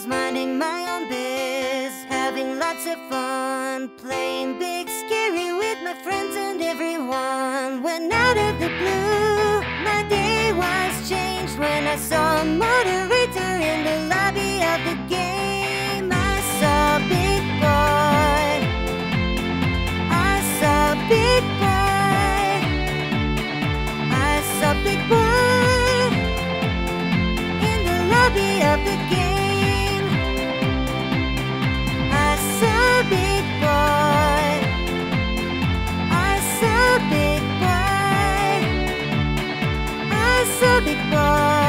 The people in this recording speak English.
was minding my own biz, having lots of fun, playing big scary with my friends and everyone. When out of the blue, my day was changed when I saw a moderator in the lobby of the game. I saw big boy, I saw big boy, I saw big boy in the lobby of the game. I saw big boy, I saw big boy, I saw big boy.